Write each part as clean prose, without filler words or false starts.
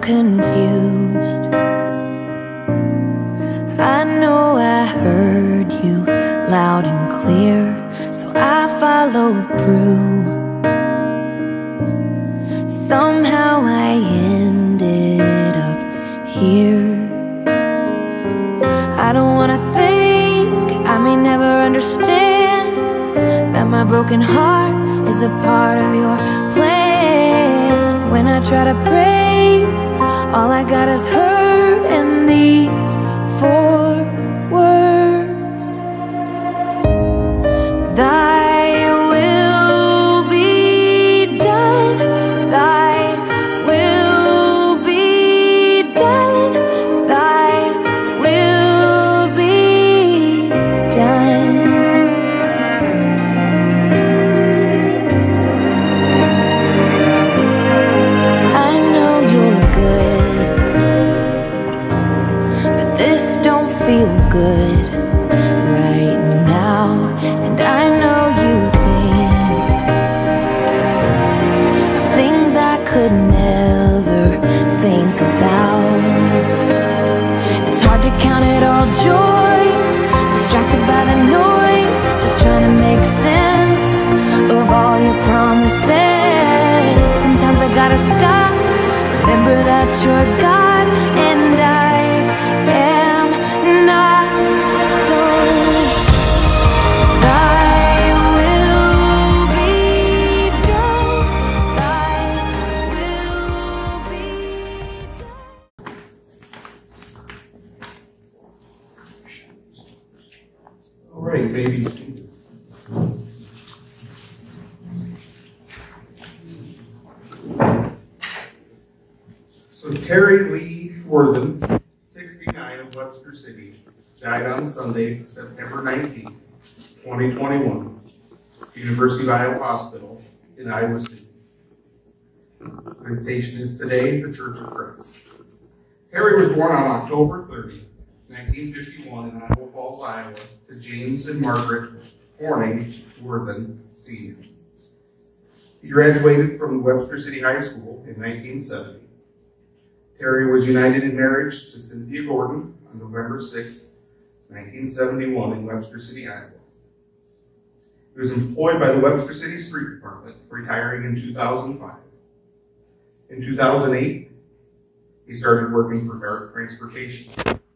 confused. I know I heard you loud and clear, so I followed through. Somehow I ended up here. I don't wanna think, I may never understand that my broken heart is a part of your plan. When I try to pray, all I got is hurt and these 4 words: Thy will be done, Thy will be done, Thy will be done. I know you're good, but this don't feel good right now. And I know you think of things I could never think about. It's hard to count it all joy, distracted by the noise, just trying to make sense of all your promises. Sometimes I gotta stop, remember that you're God and I am not. So Thy will be done, Thy will be done. All right, you may be seated. So Terry Lee Worthen, 69, of Webster City, died on Sunday, September 19, 2021, at University of Iowa Hospital in Iowa City. Visitation is today, the Church of Christ. Terry was born on October 30, 1951 in Iowa Falls, Iowa, to James and Margaret Horning Worthen, Sr. He graduated from the Webster City High School in 1970. Terry was united in marriage to Cynthia Gordon on November 6, 1971 in Webster City, Iowa. He was employed by the Webster City Street Department, retiring in 2005. In 2008, he started working for Dark Transportation.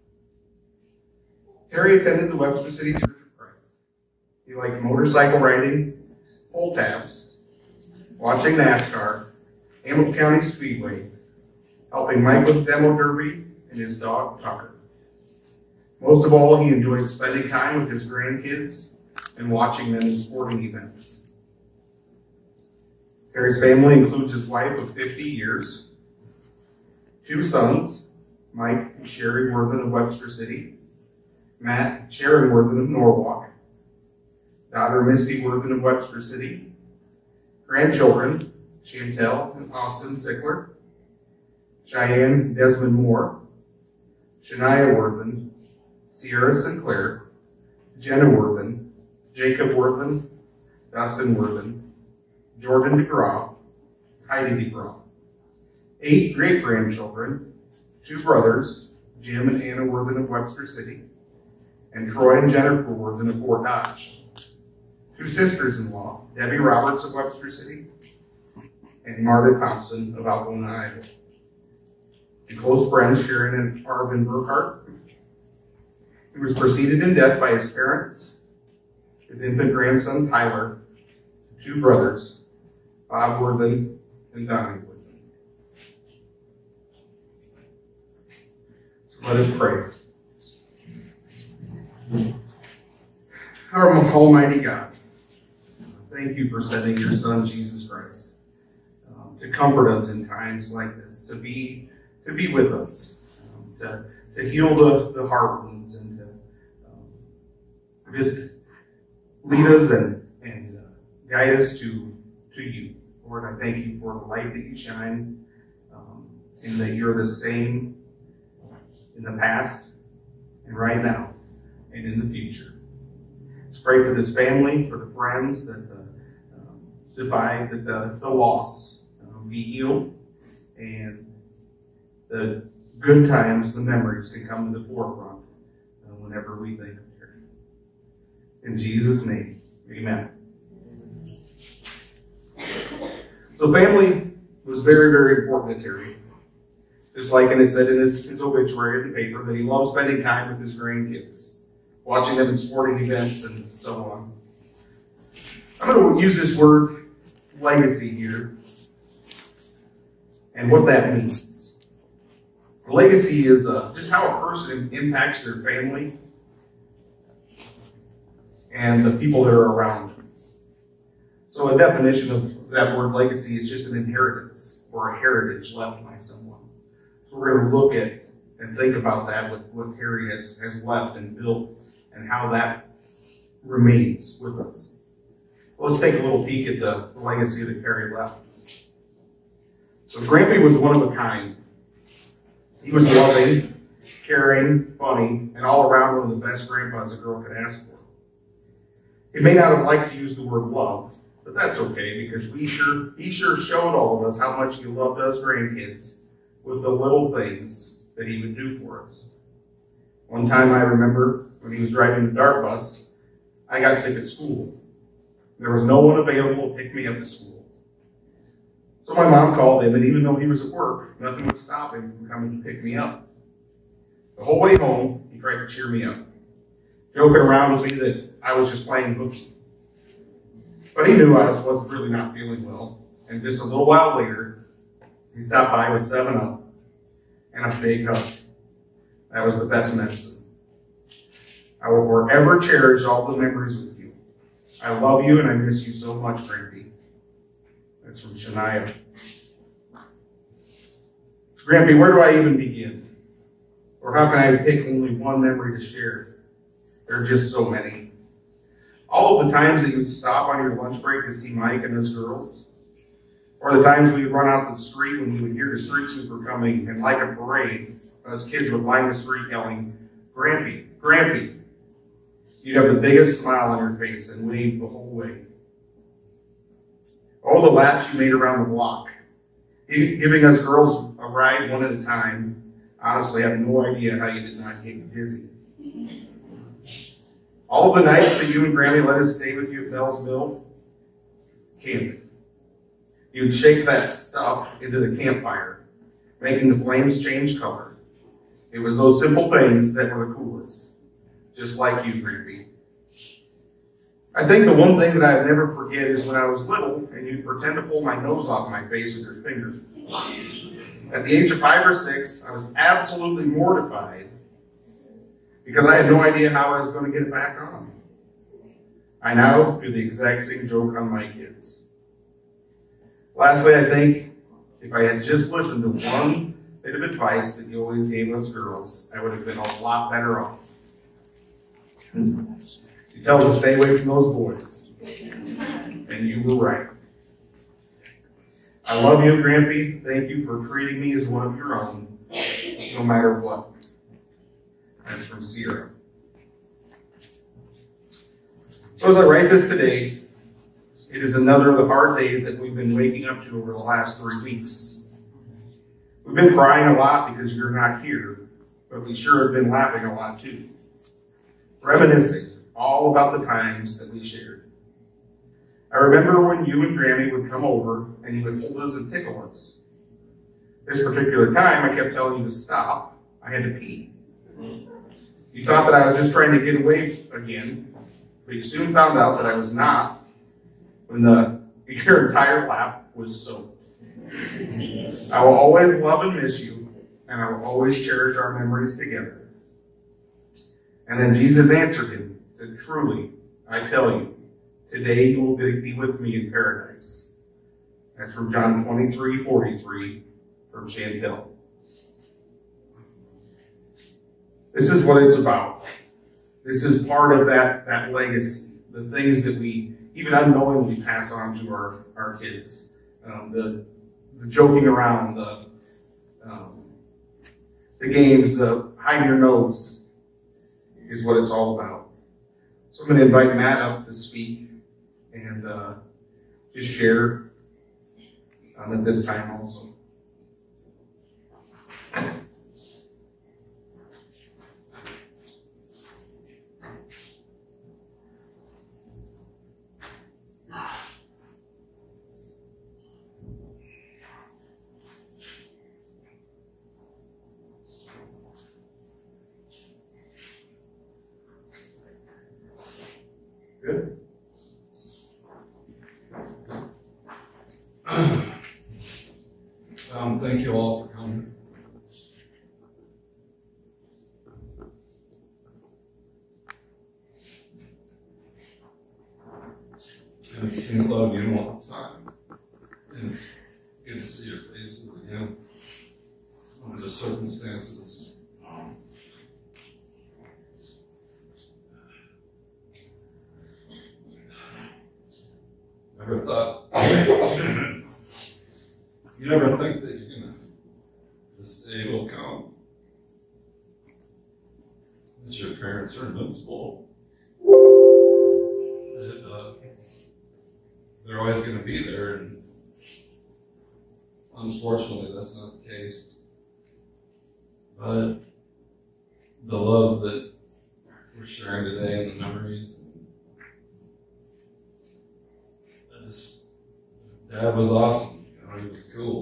Terry attended the Webster City Church of Christ. He liked motorcycle riding, pull tabs, watching NASCAR, Hamilton County Speedway, helping Mike with demo derby, and his dog, Tucker. Most of all, he enjoyed spending time with his grandkids and watching them in sporting events. Terry's family includes his wife of 50 years, 2 sons, Mike and Sherry Worthen of Webster City, Matt and Sharon Worthen of Norwalk, daughter Misty Worthen of Webster City, grandchildren Chantel and Austin Sickler, Cheyenne and Desmond Moore, Shania Worthen, Sierra Sinclair, Jenna Worthen, Jacob Worthen, Dustin Worthen, Jordan DeGraw, Heidi DeGraw, 8 great-grandchildren, 2 brothers, Jim and Anna Worthen of Webster City, and Troy and Jennifer Worthen of Fort Dodge, 2 sisters-in-law, Debbie Roberts of Webster City, and Marta Thompson of Algona, Iowa. And close friends Sharon and Arvin Burkhart. He was preceded in death by his parents, his infant grandson Tyler, 2 brothers, Bob Worthen and Donnie Worthen. So let us pray. Our Almighty God, thank you for sending your Son, Jesus Christ, to comfort us in times like this, to be with us, to heal the heart wounds, and to just lead us and guide us to you. Lord, I thank you for the light that you shine, and that you're the same in the past and right now and in the future. Let's pray for this family, for the friends, that the divide, that the loss be healed, and the good times, the memories can come to the forefront whenever we think of Terry. In Jesus' name, amen. So family was very, very important to Terry. Just like it said in his obituary in the paper, that he loved spending time with his grandkids, watching them in sporting events and so on. I'm going to use this word legacy here and what that means. Legacy is just how a person impacts their family and the people that are around them. So a definition of that word legacy is just an inheritance or a heritage left by someone. So we're going to look at and think about that with what Terry has left and built and how that remains with us. Let's take a little peek at the legacy that Terry left. So Grampy was one of a kind. He was loving, caring, funny, and all around one of the best grandpas a girl could ask for. He may not have liked to use the word love, but that's okay because he sure showed all of us how much he loved us grandkids with the little things that he would do for us. One time I remember when he was driving the dart bus, I got sick at school. There was no one available to pick me up to school. So my mom called him, and even though he was at work, nothing would stop him from coming to pick me up. The whole way home, he tried to cheer me up, joking around with me that I was just playing hooky. But he knew I was really not feeling well, and just a little while later, he stopped by with 7-Up and a big hug. That was the best medicine. I will forever cherish all the memories with you. I love you and I miss you so much, Grampy. That's from Shania. So, Grampy, where do I even begin? Or how can I pick only one memory to share? There are just so many. All of the times that you would stop on your lunch break to see Mike and his girls, or the times we would run out the street when you would hear the street sweeper coming, and like a parade, us kids would line the street yelling, Grampy, Grampy. You'd have the biggest smile on your face and wave the whole way. All the laps you made around the block, giving us girls a ride one at a time. Honestly, I have no idea how you did not get dizzy. All of the nights that you and Grammy let us stay with you at Bell's Mill, camping. You'd shake that stuff into the campfire, making the flames change color. It was those simple things that were the coolest, just like you, Grampy. I think the one thing that I'd never forget is when I was little and you'd pretend to pull my nose off my face with your finger. At the age of 5 or 6, I was absolutely mortified because I had no idea how I was going to get it back on. I now do the exact same joke on my kids. Lastly, I think if I had just listened to one bit of advice that you always gave us girls, I would have been a lot better off. She tells us to stay away from those boys. And you were right. I love you, Grampy. Thank you for treating me as one of your own, no matter what. That's from Sierra. So as I write this today, it is another of the hard days that we've been waking up to over the last 3 weeks. We've been crying a lot because you're not here, but we sure have been laughing a lot too. Reminiscing all about the times that we shared. I remember when you and Grammy would come over and you would hold us and tickle us. This particular time, I kept telling you to stop. I had to pee. You thought that I was just trying to get away again, but you soon found out that I was not when your entire lap was soaked. I will always love and miss you, and I will always cherish our memories together. And then Jesus answered him, said, truly, I tell you, today you will be with me in paradise. That's from John 23:43 from Chantel. This is what it's about. This is part of that legacy, the things that we even unknowingly pass on to our kids. The joking around, the games, the hiding your nose is what it's all about. So I'm going to invite Matt up to speak and just share at this time also. Good. Thank you all for coming. And it's seen a lot of you all the time. And it's good to see your faces again. Under the circumstances. Never thought. You never think that you're gonna. This day will come. That your parents are invincible. That, they're always going to be there, and unfortunately, that's not the case. But the love that we're sharing today and the memories, Dad was awesome. You know, he was cool.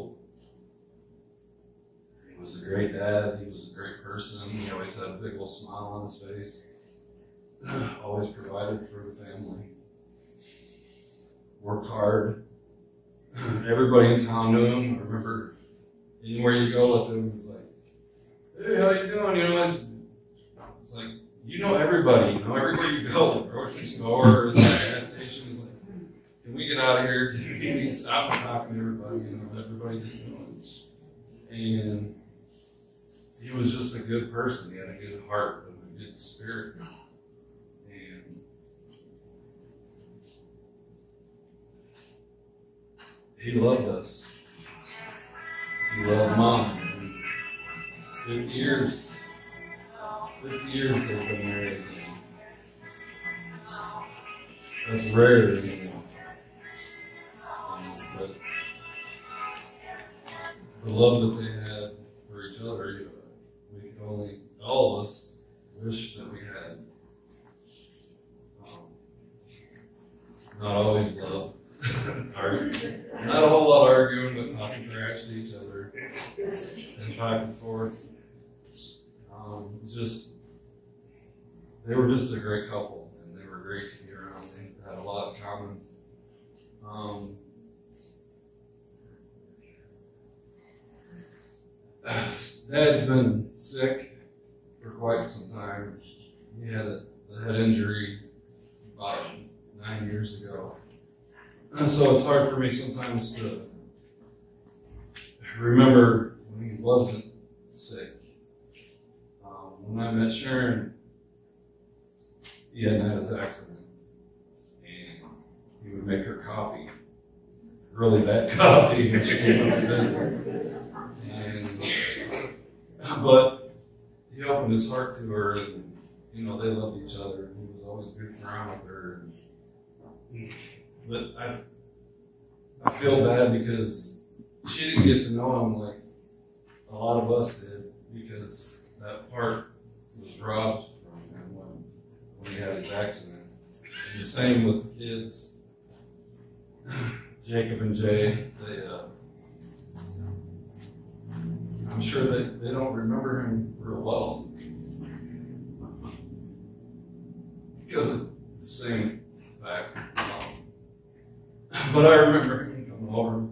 He was a great dad. He was a great person. He always had a big old smile on his face. Always provided for the family. Worked hard. Everybody in town knew him. I remember anywhere you go with him, it was like, "Hey, how you doing?" You know, it's like, you know everybody. You know, everywhere you go, the grocery store, the gas station, is like, can we get out of here? Can we stop and talk to everybody? You know, everybody just knows. And he was just a good person. He had a good heart and a good spirit. And he loved us. He loved Mom. And 50 years. 50 years they've been married. That's rare anymore. But the love that they had for each other, we could only, all of us, wish that we had. Not always love. Not a whole lot arguing, but talking trash to each other and back and forth. They were just a great couple, and they were great to be around. They had a lot in common. Dad's been sick for quite some time. He had a head injury about 9 years ago. And so it's hard for me sometimes to remember when he wasn't sick. When I met Sharon, he hadn't had his accident. And he would make her coffee, really bad coffee, when she came up to visit. But he opened his heart to her, and you know, they loved each other, and he was always goofing around with her. But I feel bad because she didn't get to know him like a lot of us did, because that part was robbed from him when he had his accident. And the same with the kids, Jacob and Jay. I'm sure they don't remember him real well because of the same fact. But I remember him coming over,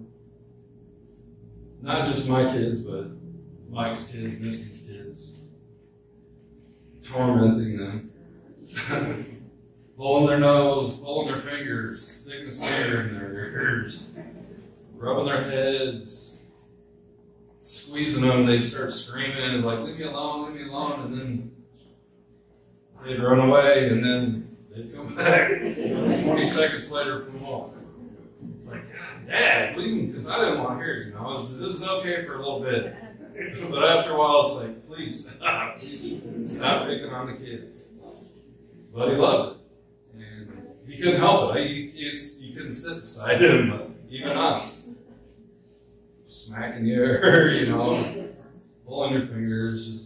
not just my kids, but Mike's kids, Misty's kids, tormenting them, blowing their nose, pulling their fingers, sticking a spear in their ears, rubbing their heads, squeezing them. They'd start screaming, like, leave me alone, and then they'd run away, and then they'd come back 20 seconds later from home. It's like, God, Dad, leave me, because I didn't want to hear it. You know, it was okay for a little bit, but after a while, it's like, please stop picking on the kids. But he loved it, and he couldn't help it. You couldn't sit beside him, but even us, smacking your, you know, pulling your fingers, just.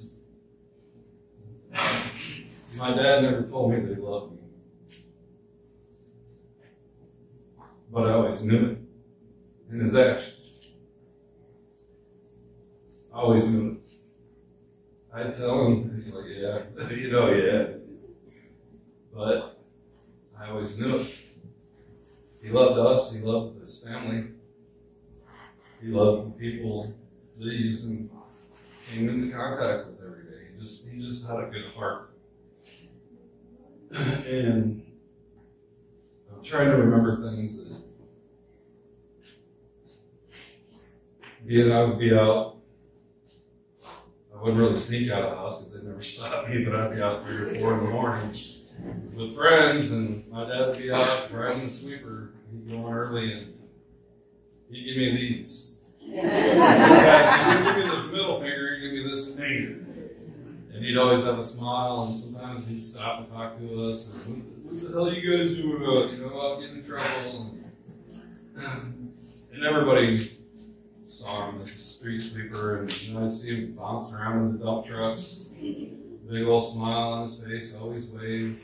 My dad never told me that he loved me. But I always knew it in his actions. I always knew it. I'd tell him, he's like, yeah, you know, yeah. But I always knew it. He loved us. He loved his family. He loved the people that he used and came into contact with every day. He just had a good heart. And I'm trying to remember things that I would be out. I wouldn't really sneak out of the house because they'd never stop me, but I'd be out 3 or 4 in the morning with friends, and my dad would be out riding the sweeper. He'd go on early, and he'd give me these. He'd give me the middle finger, he'd give me this finger. And he'd always have a smile, and sometimes he'd stop and talk to us. And, what the hell are you guys doing out? You know, out getting in trouble. And everybody saw him as a street sweeper, and you know, I'd see him bouncing around in the dump trucks. Big old smile on his face, always wave.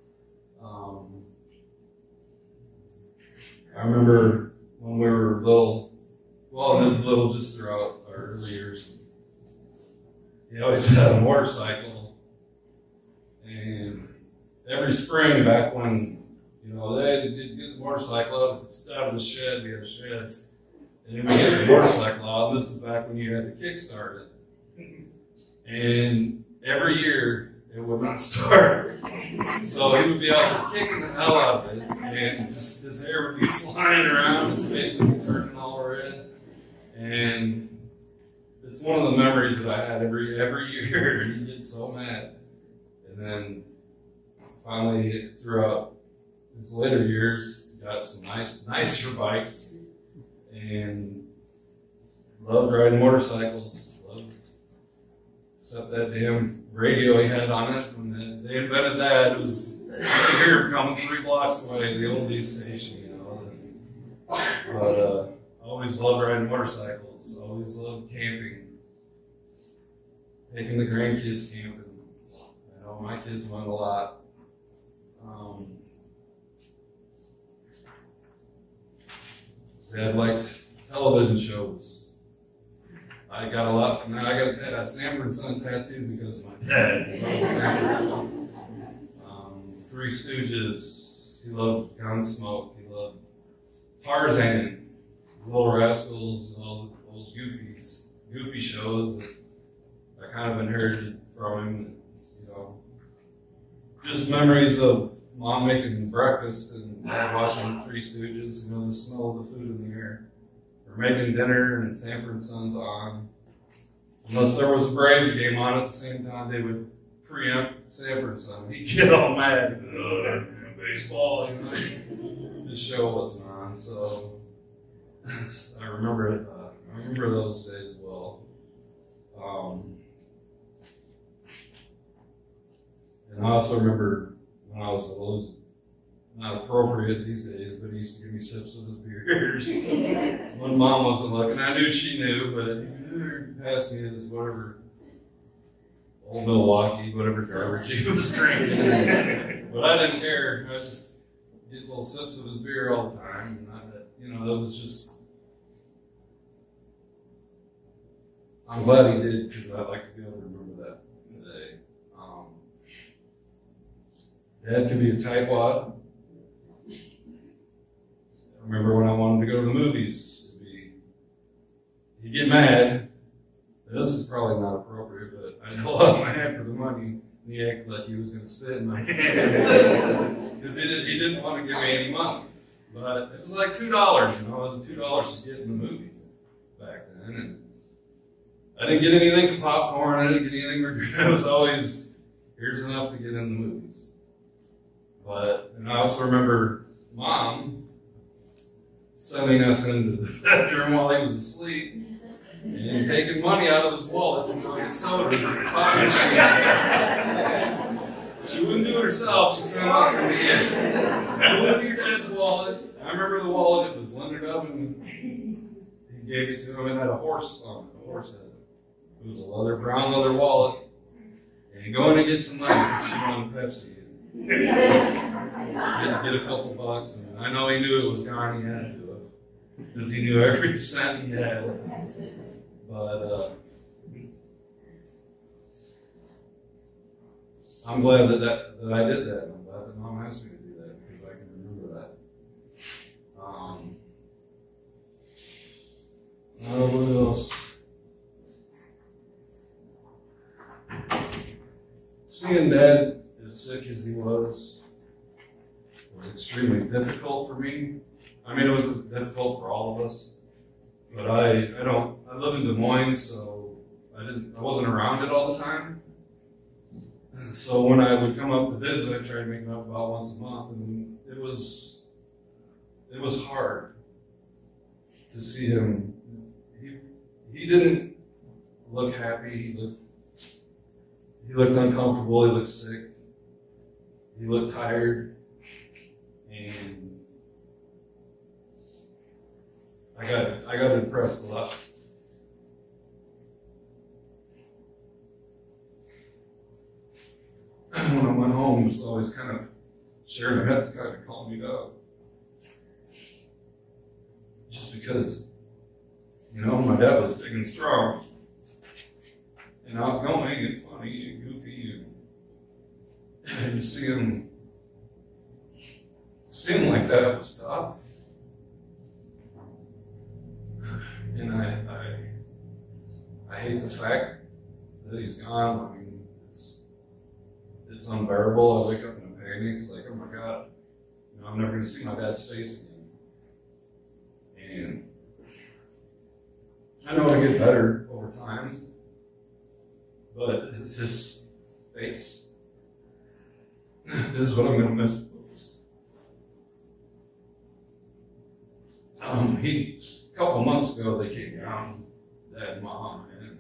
I remember when we were little, well, little just throughout our early years, he always had a motorcycle. And every spring back when, you know, they'd get the motorcycle out of the shed, we had a shed, and then we get the motorcycle out, and this is back when you had to kickstart it. And every year, it would not start. So he would be out there kicking the hell out of it, and just, his hair would be flying around, his face would be turning all red. And it's one of the memories that I had every year. You get so mad. And then finally, throughout his later years, got some nicer bikes, and loved riding motorcycles. Except that damn radio he had on it. When they invented that, it was, you could hear him coming 3 blocks away, the old East station, you know. But I always loved riding motorcycles. Always loved camping. Taking the grandkids camping. I know my kids went a lot. Dad liked television shows. I got a Sanford and Son tattoo because of my dad. He loved Sanford and Son. Three Stooges. He loved Gunsmoke. He loved Tarzan, Little Rascals, all the old goofy shows that I kind of inherited from him. You know, just memories of Mom making breakfast and Dad watching Three Stooges. You know, the smell of the food in the air. We're making dinner and Sanford and Son's on. Unless there was a Braves game on at the same time, they would preempt Sanford and Son. He'd get all mad. Baseball, you know. This show wasn't on, so I remember it. I remember those days well. And I also remember when I was little, not appropriate these days, but he used to give me sips of his beers. When Mom wasn't looking, I knew she knew, but he passed me his whatever, old Milwaukee, whatever garbage he was drinking. But I didn't care. I just get little sips of his beer all the time. And that was just, I'm glad he did, because I'd like to be able to remember that today. Dad could be a tightwad. I remember when I wanted to go to the movies, he'd get mad. This is probably not appropriate, but I held out my hand for the money, and he acted like he was going to spit in my hand. Because he didn't want to give me any money. But it was like $2, you know, it was $2 to get in the movies back then. And I didn't get anything for popcorn, I didn't get anything for, it was always, here's enough to get in the movies. And I also remember Mom sending us into the bedroom while he was asleep and taking money out of his wallet to go get sodas at the coffee machine. She wouldn't do it herself, she sent us in to get it. Go into your dad's wallet. I remember the wallet, it was lined up, and he gave it to him. It had a horse on it, a horse head. It was a brown leather wallet. And go in and get some money because she wanted Pepsi. Get a couple bucks, and I know he knew it was gone, he had to have, because he knew every cent he had. But I'm glad that I did that. I'm glad that Mom asked me to do that, because I seeing Dad as sick as he was extremely difficult for me. I mean, it was difficult for all of us. But I live in Des Moines, so I wasn't around it all the time. So when I would come up to visit, I tried to make it up about once a month, and it was hard to see him. He didn't look happy. He looked uncomfortable. He looked sick. He looked tired, and I got depressed a lot. When I went home, it was always kind of sharing a head to kind of calm me down. Just because, my dad was big and strong, and outgoing and funny and goofy, and to see him like that was tough. And I hate the fact that he's gone. I mean, it's unbearable. I wake up in a panic. It's like, oh my God, I'm never going to see my dad's face again. And I know it'll get better over time, but his face is what I'm going to miss the most. A couple months ago, they came down, Dad and Mom, and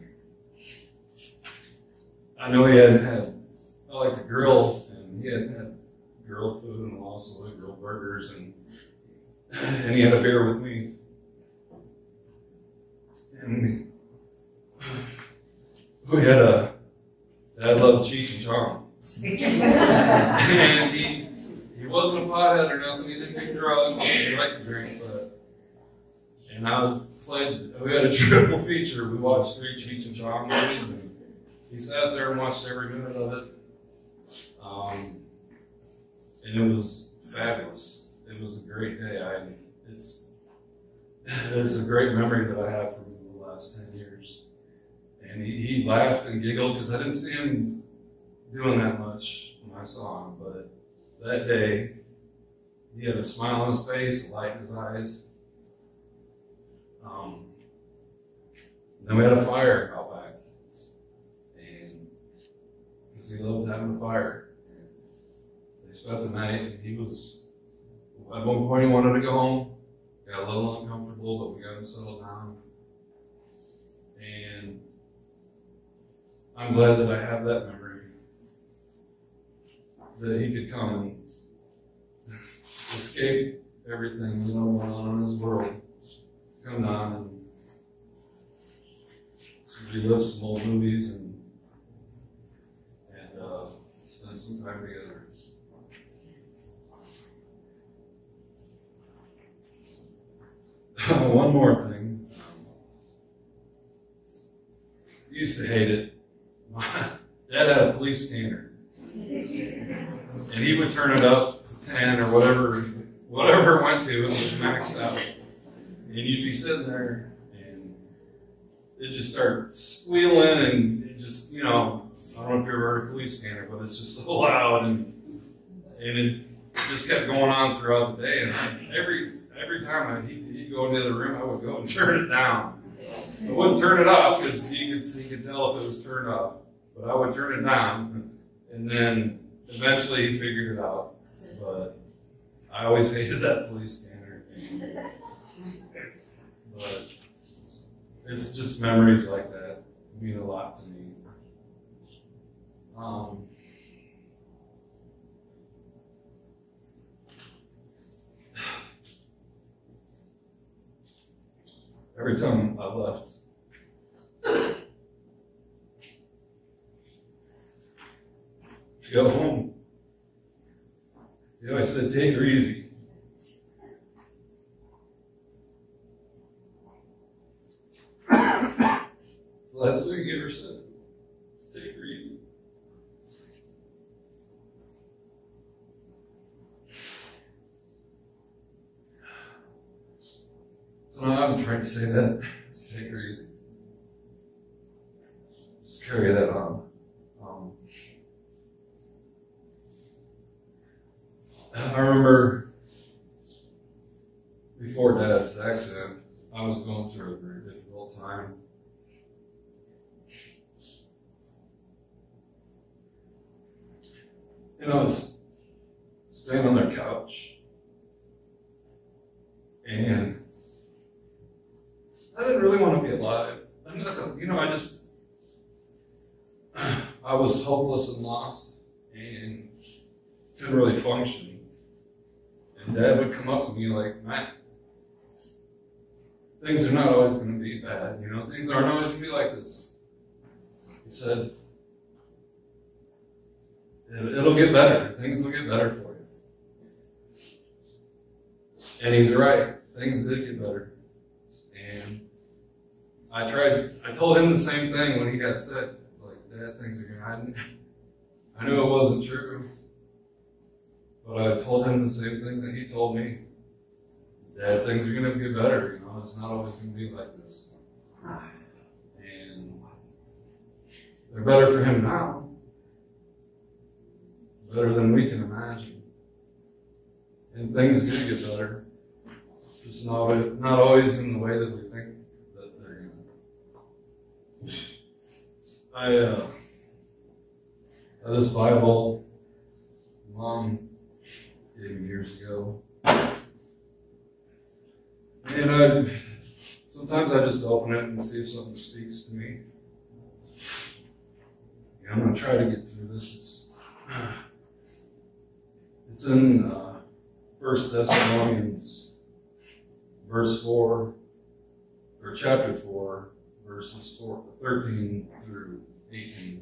I know he hadn't had, I like to grill, and he hadn't had grilled food and also grilled burgers, and he had a beer with me. And we had Dad loved Cheech and Chong. And he wasn't a pothead or nothing, he didn't do drugs, he liked to drink, and we had a triple feature. We watched 3 Cheech and Chong movies, and he sat there and watched every minute of it. And it was fabulous. It was a great day. It's a great memory that I have from the last 10 years. And he laughed and giggled because I didn't see him doing that much when I saw him. But that day, he had a smile on his face, a light in his eyes. Then we had a fire out back, and because he loved having a fire, and they spent the night. And he was, at one point, he wanted to go home. Got a little uncomfortable, but we got him settled down. And I'm glad that I have that memory, that he could come and escape everything going on in his world. Come down and relive some old movies and spend some time together. One more thing. I used to hate it. Dad had a police scanner, and he would turn it up to 10 or whatever it went to. It was maxed out. And you'd be sitting there, and it just started squealing, and it just, I don't know if you ever heard a police scanner, but it's just so loud, and it just kept going on throughout the day. And every time he'd go into the other room, I would go and turn it down. I wouldn't turn it off because he could tell if it was turned off, but I would turn it down, and then eventually he figured it out. But I always hated that police scanner. But it's just memories like that mean a lot to me. Every time I left, to go home, he always said, "Take her easy." It's the last thing he ever said. Just take her easy. So now I'm trying to say that. Just take her easy. Just carry that on. remember before Dad's accident, I was going through a very difficult time. And I was staying on their couch. And I didn't really want to be alive. I was hopeless and lost and couldn't really function. And Dad would come up to me like, Matt, things are not always going to be bad. Things aren't always going to be like this. He said, it'll get better. Things will get better for you. And he's right. Things did get better. And I told him the same thing when he got sick. Like, Dad, things are going to, I knew it wasn't true. But I told him the same thing that he told me. Dad, things are going to get better. It's not always going to be like this. And they're better for him now. Better than we can imagine. And things do get better. Just not always in the way that we think that they're going to. I had this Bible Mom gave me years ago. And sometimes I just open it and see if something speaks to me. I'm going to try to get through this. It's in 1 Thessalonians, chapter 4, verses 13 through 18.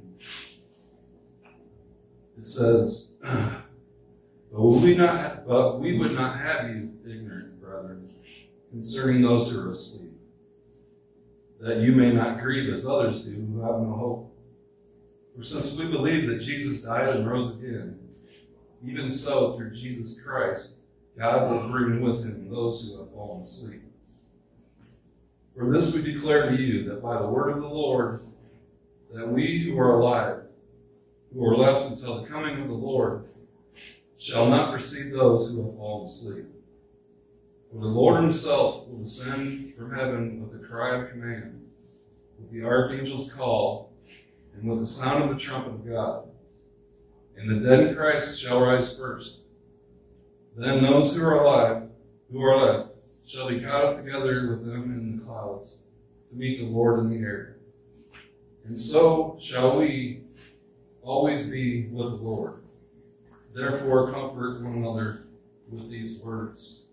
It says, But we would not have you ignorant, brethren, concerning those who are asleep, that you may not grieve as others do who have no hope. For since we believe that Jesus died and rose again, even so through Jesus Christ, God will bring with him those who have fallen asleep. For this we declare to you, that by the word of the Lord, that we who are alive, who are left until the coming of the Lord, shall not precede those who have fallen asleep. For the Lord himself will descend from heaven with a cry of command, with the archangel's call, and with the sound of the trumpet of God. And the dead in Christ shall rise first. Then those who are alive, who are left, shall be caught up together with them in the clouds to meet the Lord in the air. And so shall we always be with the Lord. Therefore comfort one another with these words.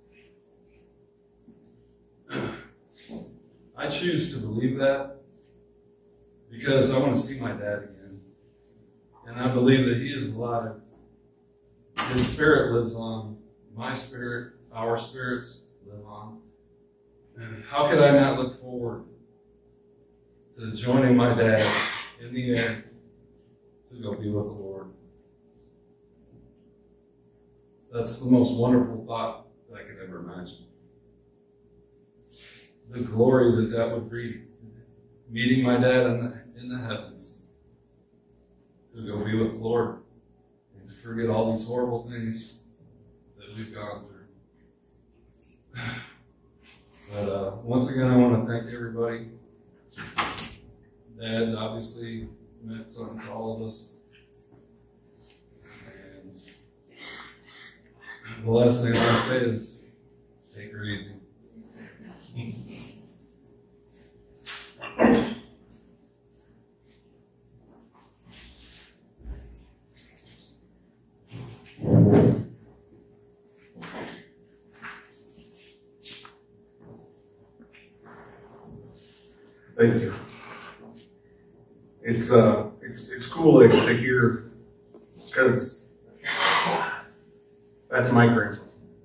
I choose to believe that because I want to see my dad again. And I believe that he is alive. His spirit lives on. My spirit, our spirits live on. And how could I not look forward to joining my dad in the air to go be with the Lord? That's the most wonderful thought that I could ever imagine. The glory that would bring, meeting my dad in the heavens, to go be with the Lord and to forget all these horrible things that we've gone through. But once again, I want to thank everybody. Dad obviously meant something to all of us. And the last thing I want to say is, take her easy. Thank you. It's cool to hear, because that's my grandpa.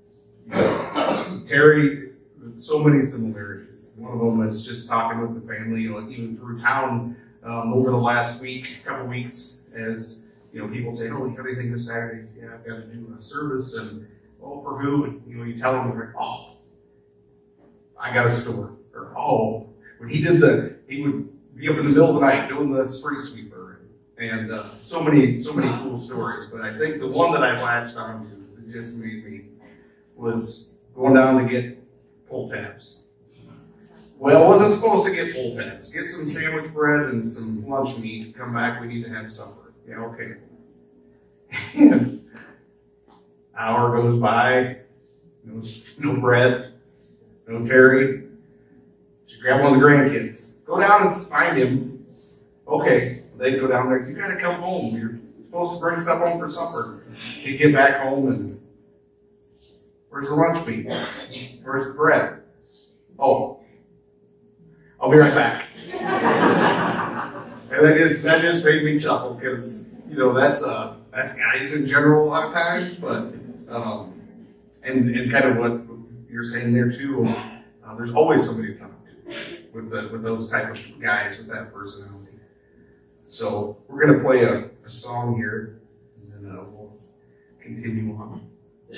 Terry, so many similarities. One of them is just talking with the family, even through town over the last couple weeks, as people say, "Oh, you got anything this Saturday?" Yeah, I've got to do a service, and for who? And you tell them, like, "Oh, I got a store," or "Oh." When he would be up in the middle of the night doing the street sweeper, and so many cool stories. But I think the one that I latched on to that just made me, was going down to get pull tabs. Well, wasn't supposed to get pull tabs. Get some sandwich bread and some lunch meat. Come back, we need to have supper. Yeah, okay. Hour goes by, no bread, no Terry. She grab one of the grandkids. Go down and find him. Okay, they go down there. You gotta come home. You're supposed to bring stuff home for supper. You get back home and where's the lunch meat? Where's the bread? Oh, I'll be right back. And that just made me chuckle because that's guys in general a lot of times, but and kind of what you're saying there too. There's always somebody to talk to with those type of guys with that personality. So we're gonna play a song here, and then we'll continue on.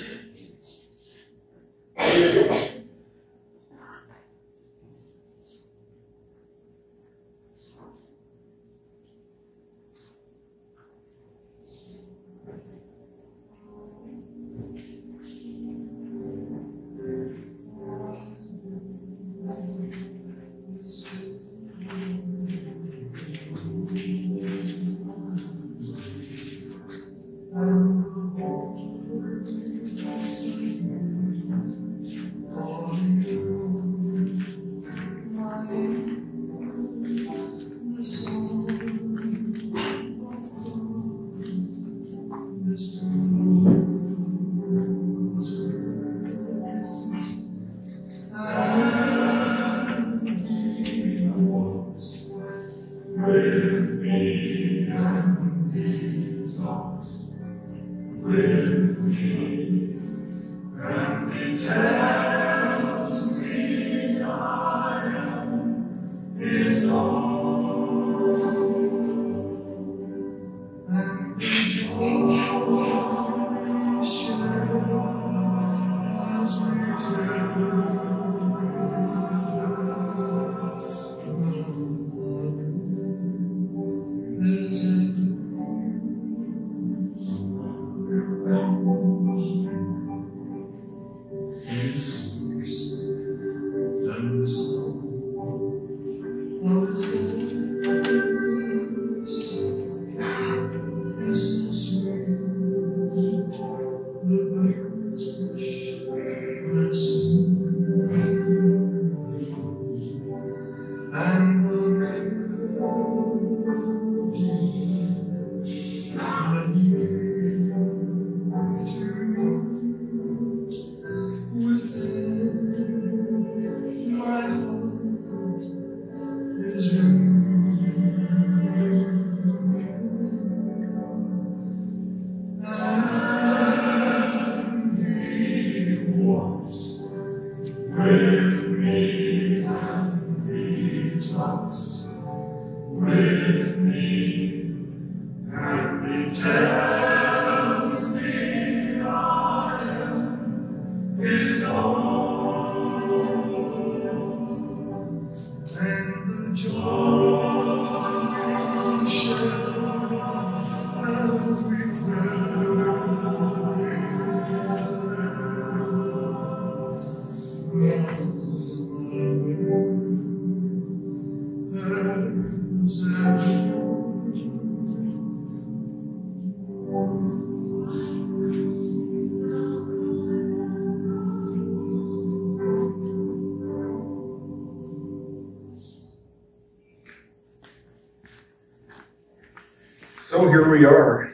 So here we are.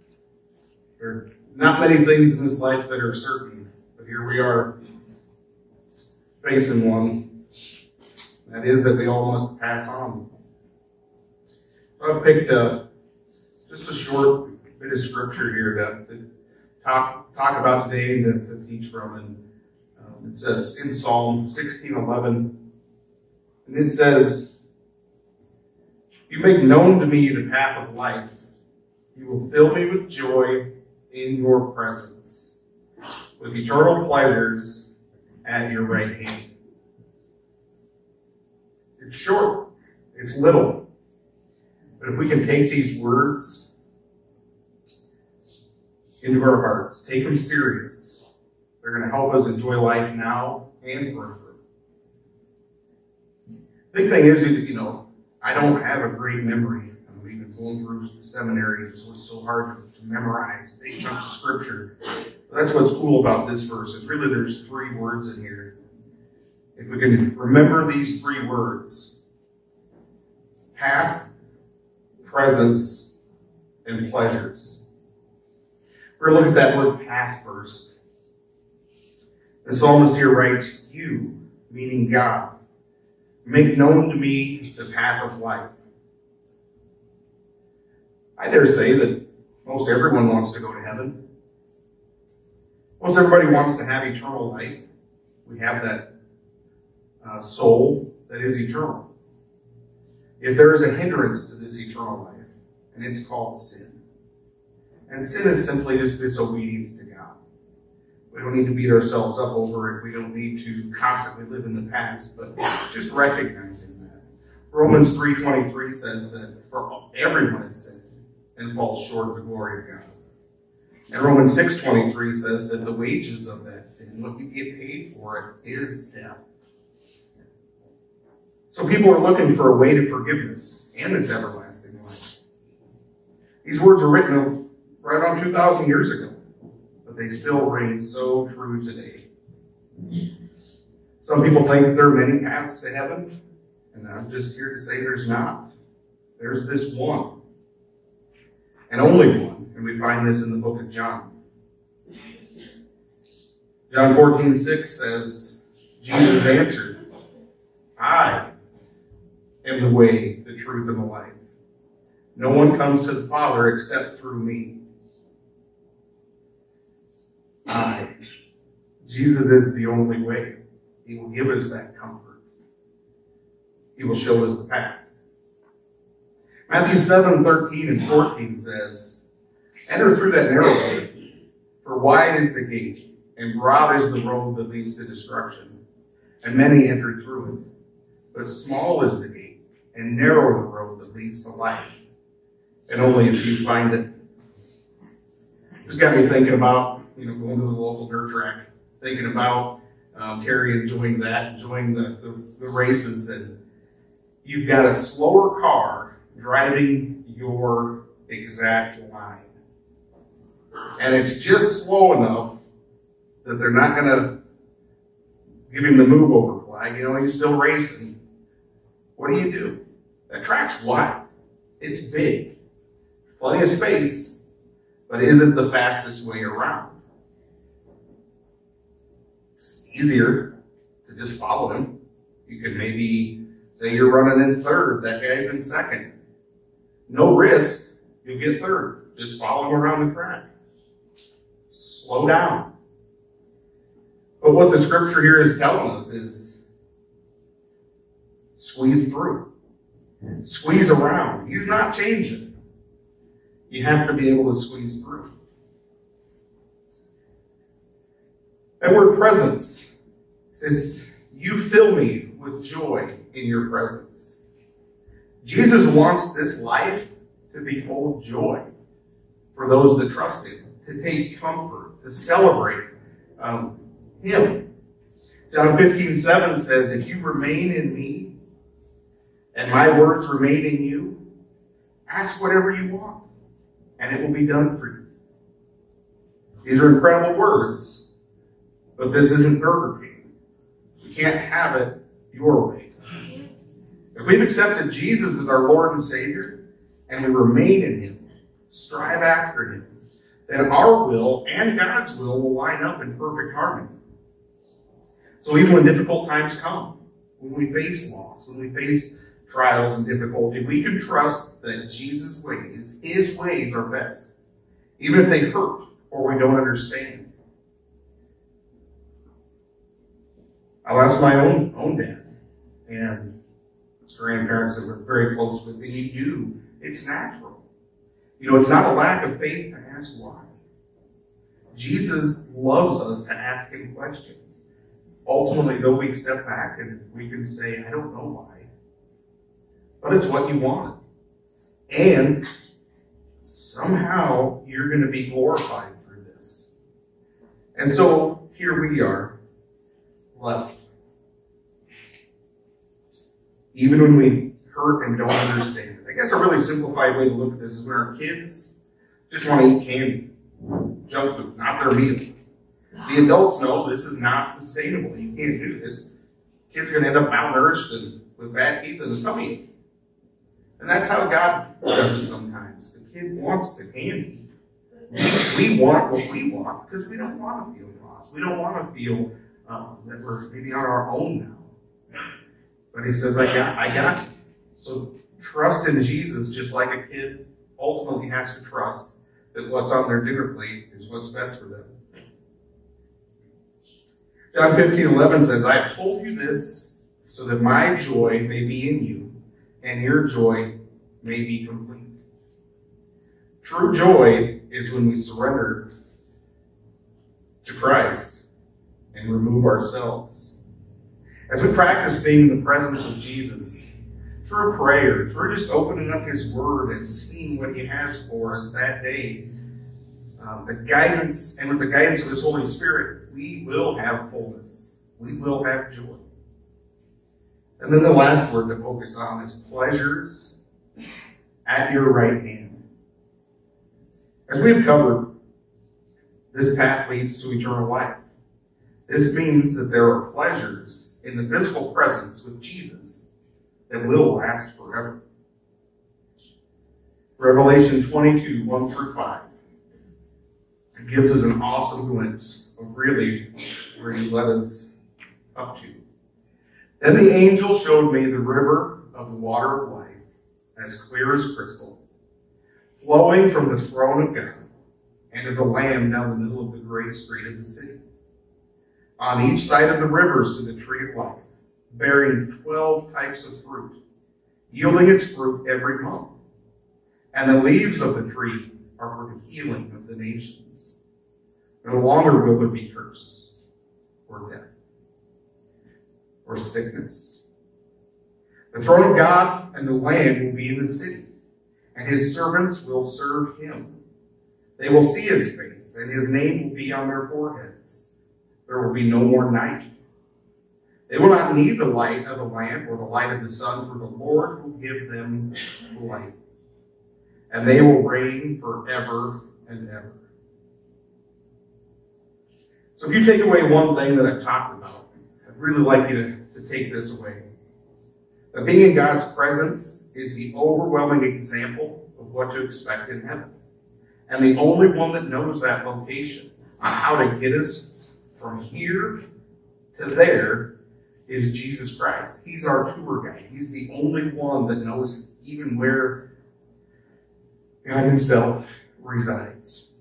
There are not many things in this life that are certain, but here we are facing one. That is that we all must pass on. I've picked just a short bit of scripture here to talk about today and to teach from. And it says in Psalm 16:11, and it says, "You make known to me the path of life. You will fill me with joy in your presence, with eternal pleasures at your right hand." It's short. It's little. But if we can take these words into our hearts. Take them serious. They're going to help us enjoy life now and forever. Big thing is, I don't have a great memory. Even going through seminary, it's so hard to memorize big chunks of scripture. But that's what's cool about this verse, is really there's 3 words in here. If we can remember these 3 words: path, presence, and pleasures. We're going to look at that word path first. The psalmist here writes, "You," meaning God, "make known to me the path of life." I dare say that most everyone wants to go to heaven. Most everybody wants to have eternal life. We have that soul that is eternal. Yet there is a hindrance to this eternal life, and it's called sin. And sin is simply just disobedience to God. We don't need to beat ourselves up over it. We don't need to constantly live in the past, but just recognizing that. Romans 3:23 says that for everyone is sinned and falls short of the glory of God. And Romans 6:23 says that the wages of that sin, what you get paid for it, is death. So people are looking for a way to forgiveness and this everlasting life. These words are written right on 2,000 years ago, but they still ring so true today. Some people think that there are many paths to heaven, and I'm just here to say there's not. There's this one, and only one, and we find this in the book of John. John 14:6 says, Jesus answered, "I am the way, the truth, and the life. No one comes to the Father except through me." Jesus is the only way. He will give us that comfort. He will show us the path. Matthew 7:13 and 14 says, "Enter through that narrow gate, for wide is the gate, and broad is the road that leads to destruction, and many enter through it. But small is the gate, and narrow the road that leads to life, and only a few find it." Just got me thinking about, going to the local dirt track, thinking about Terry enjoying the races, and you've got a slower car driving your exact line. And it's just slow enough that they're not going to give him the move over flag. He's still racing. What do? That track's wide. It's big. Plenty of space, but is it the fastest way around? It's easier to just follow him. You could maybe say you're running in third, that guy's in second. No risk, you'll get third. Just follow him around the track. Slow down. But what the scripture here is telling us is squeeze through. Squeeze around. He's not changing. You have to be able to squeeze through. That word presence says, "You fill me with joy in your presence." Jesus wants this life to be full of joy for those that trust him, to take comfort, to celebrate him. John 15:7 says, "If you remain in me and my words remain in you, ask whatever you want, and it will be done for you." These are incredible words, but this isn't Burger King. You can't have it your way. If we've accepted Jesus as our Lord and Savior, and we remain in him, strive after him, then our will and God's will line up in perfect harmony. So even when difficult times come, when we face loss, when we face trials and difficulty, we can trust that Jesus' ways, his ways, are best, even if they hurt or we don't understand. I'll ask my own dad and his grandparents that were very close with me. He knew it's natural. It's not a lack of faith to ask why. Jesus loves us to ask him questions. Ultimately, though, we step back and we can say, "I don't know why," but it's what you wanted. And somehow you're going to be glorified through And so here we are, left. Even when we hurt and don't understand it. I guess a really simplified way to look at this is when our kids just want to eat candy, junk food, not their meal. The adults know this is not sustainable. You can't do this. Kids are going to end up malnourished and with bad teeth in the tummy. And that's how God does it sometimes. The kid wants the candy. We want what we want because we don't want to feel lost. We don't want to feel that we're maybe on our own now. But he says, I got you. So trust in Jesus just like a kid ultimately has to trust that what's on their dinner plate is what's best for them. John 15:11 says, I have told you this so that my joy may be in you and your joy may be complete. True joy is when we surrender to Christ and remove ourselves. As we practice being in the presence of Jesus, through prayer, through just opening up his word and seeing what he has for us that day, the guidance, and with the guidance of his Holy Spirit, we will have fullness. We will have joy. And then the last word to focus on is pleasures at your right hand. As we've covered, this path leads to eternal life. This means that there are pleasures in the physical presence with Jesus that will last forever. Revelation 22, 1 through 5. It gives us an awesome glimpse of really where he led us up to. Then the angel showed me the river of the water of life, as clear as crystal, flowing from the throne of God and of the Lamb down the middle of the great street of the city. On each side of the river stood the tree of life, bearing 12 types of fruit, yielding its fruit every month. And the leaves of the tree are for the healing of the nations. No longer will there be curse, or death, or sickness. The throne of God and the Lamb will be in the city, and his servants will serve him. They will see his face, and his name will be on their foreheads. There will be no more night. They will not need the light of a lamp or the light of the sun, for the Lord will give them light. And they will reign forever and ever. So if you take away one thing that I've talked about, I'd really like you to take this away. That being in God's presence is the overwhelming example of what to expect in heaven. And the only one that knows that location on how to get us from here to there is Jesus Christ. He's our tour guide. He's the only one that knows even where God himself resides.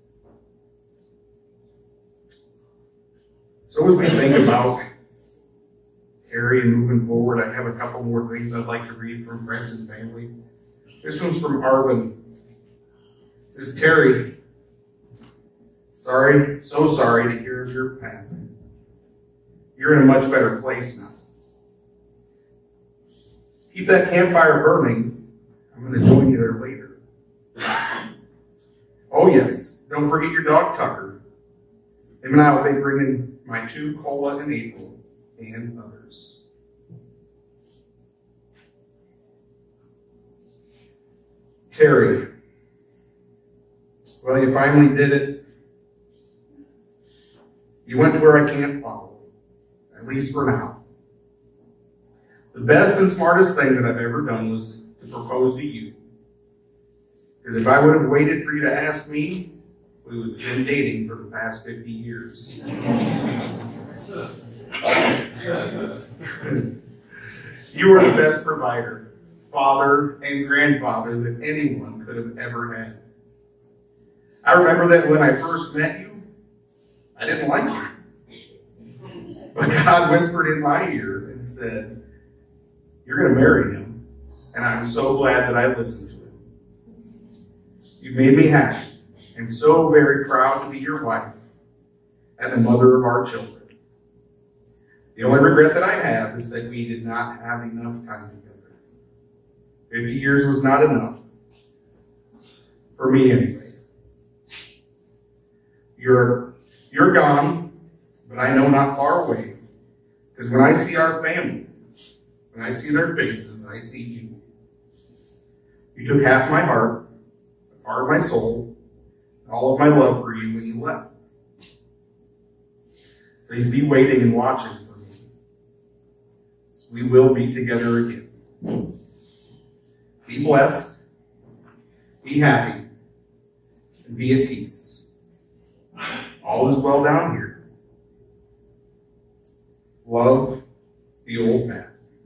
So as we think about Harry and moving forward, I have a couple more things I'd like to read from friends and family. This one's from Arvin. It says, Terry, so sorry to hear of your passing. You're in a much better place now. Keep that campfire burning. I'm going to join you there later. Oh yes, don't forget your dog Tucker. Him and I will be bringing my 2 cola in April and others. Terry, well, you finally did it. You went to where I can't follow, at least for now. The best and smartest thing that I've ever done was to propose to you. Because if I would have waited for you to ask me, we would have been dating for the past 50 years. You were the best provider, father, and grandfather that anyone could have ever had. I remember that when I first met you, I didn't like you. But God whispered in my ear and said, you're going to marry him, and I'm so glad that I listened to him. You made me happy, and so very proud to be your wife and the mother of our children. The only regret that I have is that we did not have enough time together. 50 years was not enough. For me, anyway. You're gone, but I know not far away. Because when I see our family, when I see their faces, I see you. You took half my heart, a part of my soul, all of my love for you when you left. Please be waiting and watching for me. So we will be together again. Be blessed, be happy, and be at peace. All is well down here. Love, the old man.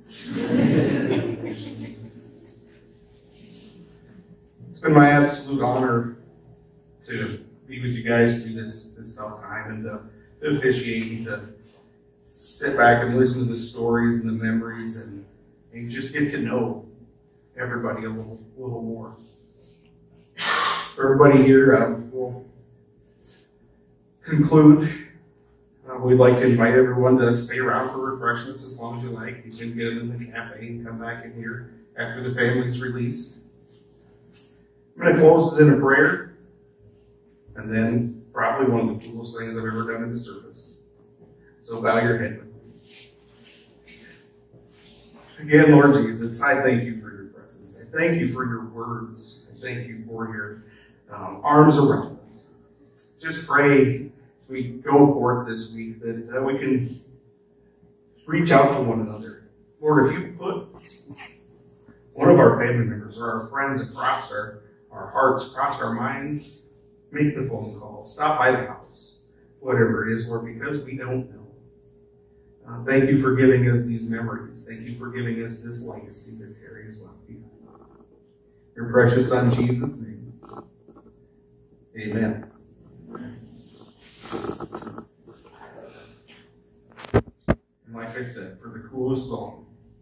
It's been my absolute honor to be with you guys through this tough time and to officiate and to sit back and listen to the stories and the memories and just get to know everybody a little more. For everybody here, we'll conclude. We'd like to invite everyone to stay around for refreshments as long as you like. You can get them in the cafe and come back in here after the family's released. I'm going to close this in a prayer, and then probably one of the coolest things I've ever done in the service. So bow your head with me. Again, Lord Jesus, I thank you for your presence. I thank you for your words. I thank you for your arms around us. Just pray as we go forth this week that we can reach out to one another. Lord, if you put one of our family members or our friends across our hearts, across our minds, make the phone call, stop by the house, whatever it is, Lord, because we don't know. Thank you for giving us these memories. Thank you for giving us this legacy to carry as well. Your precious Son, Jesus' name. Amen. And like I said, for the coolest song.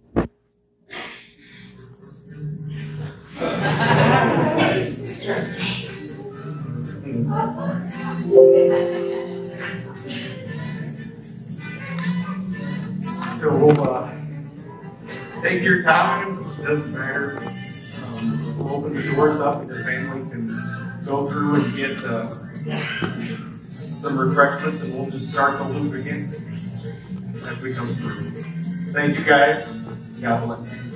So we'll take your time. It doesn't matter. We'll open the doors up and your family can go through and get some refreshments, and we'll just start the loop again as we come through. Thank you guys. God bless you.